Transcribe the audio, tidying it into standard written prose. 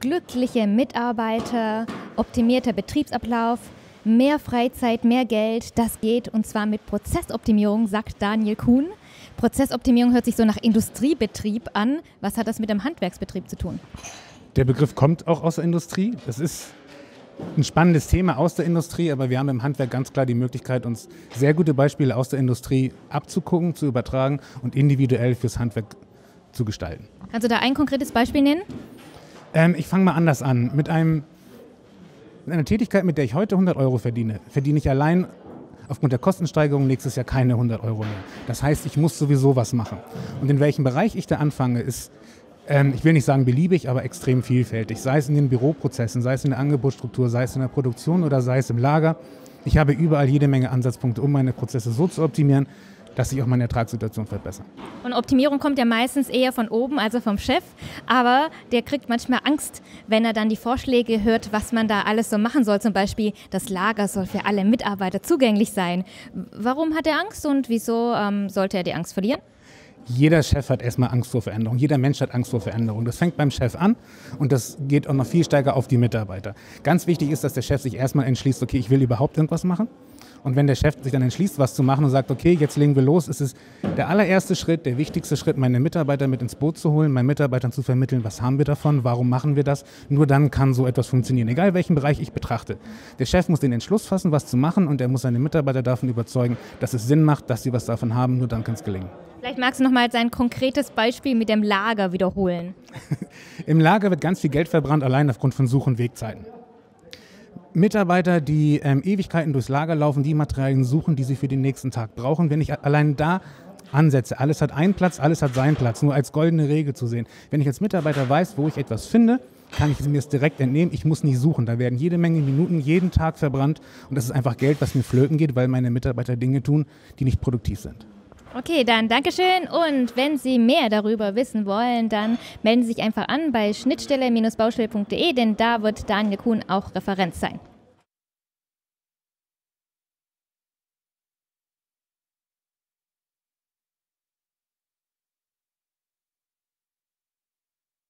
glückliche Mitarbeiter, optimierter Betriebsablauf, mehr Freizeit, mehr Geld, das geht und zwar mit Prozessoptimierung, sagt Daniel Kuhn. Prozessoptimierung hört sich so nach Industriebetrieb an. Was hat das mit dem Handwerksbetrieb zu tun? Der Begriff kommt auch aus der Industrie. Das ist ein spannendes Thema aus der Industrie, aber wir haben im Handwerk ganz klar die Möglichkeit, uns sehr gute Beispiele aus der Industrie abzugucken, zu übertragen und individuell fürs Handwerk zu gestalten. Kannst du da ein konkretes Beispiel nennen? Ich fange mal anders an. Mit einer Tätigkeit, mit der ich heute 100 Euro verdiene, verdiene ich allein aufgrund der Kostensteigerung nächstes Jahr keine 100 Euro mehr. Das heißt, ich muss sowieso was machen. Und in welchem Bereich ich da anfange, ist, ich will nicht sagen beliebig, aber extrem vielfältig. Sei es in den Büroprozessen, sei es in der Angebotsstruktur, sei es in der Produktion oder sei es im Lager. Ich habe überall jede Menge Ansatzpunkte, um meine Prozesse so zu optimieren, dass sich auch meine Ertragssituation verbessert. Und Optimierung kommt ja meistens eher von oben, also vom Chef, aber der kriegt manchmal Angst, wenn er dann die Vorschläge hört, was man da alles so machen soll. Zum Beispiel, das Lager soll für alle Mitarbeiter zugänglich sein. Warum hat er Angst und wieso sollte er die Angst verlieren? Jeder Chef hat erstmal Angst vor Veränderung. Jeder Mensch hat Angst vor Veränderung. Das fängt beim Chef an und das geht auch noch viel stärker auf die Mitarbeiter. Ganz wichtig ist, dass der Chef sich erstmal entschließt, okay, ich will überhaupt irgendwas machen. Und wenn der Chef sich dann entschließt, was zu machen und sagt, okay, jetzt legen wir los, ist es der allererste Schritt, der wichtigste Schritt, meine Mitarbeiter mit ins Boot zu holen, meinen Mitarbeitern zu vermitteln, was haben wir davon, warum machen wir das. Nur dann kann so etwas funktionieren, egal welchen Bereich ich betrachte. Der Chef muss den Entschluss fassen, was zu machen und er muss seine Mitarbeiter davon überzeugen, dass es Sinn macht, dass sie was davon haben, nur dann kann es gelingen. Vielleicht magst du noch mal sein konkretes Beispiel mit dem Lager wiederholen. Im Lager wird ganz viel Geld verbrannt, allein aufgrund von Such- und Wegzeiten. Mitarbeiter, die Ewigkeiten durchs Lager laufen, die Materialien suchen, die sie für den nächsten Tag brauchen. Wenn ich allein da ansetze, alles hat einen Platz, alles hat seinen Platz, nur als goldene Regel zu sehen. Wenn ich als Mitarbeiter weiß, wo ich etwas finde, kann ich mir es direkt entnehmen. Ich muss nicht suchen. Da werden jede Menge Minuten jeden Tag verbrannt und das ist einfach Geld, was mir flöten geht, weil meine Mitarbeiter Dinge tun, die nicht produktiv sind. Okay, dann Dankeschön und wenn Sie mehr darüber wissen wollen, dann melden Sie sich einfach an bei schnittstelle-baustelle.de, denn da wird Daniel Kuhn auch Referent sein.